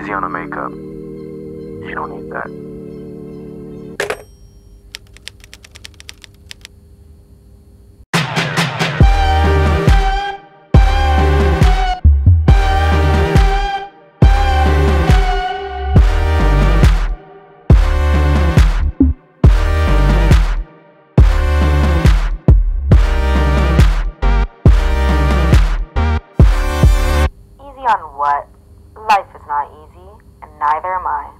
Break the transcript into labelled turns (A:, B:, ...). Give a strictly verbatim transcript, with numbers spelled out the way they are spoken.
A: Easy on the makeup. You don't need that.
B: On what? Life is not easy, and neither am I.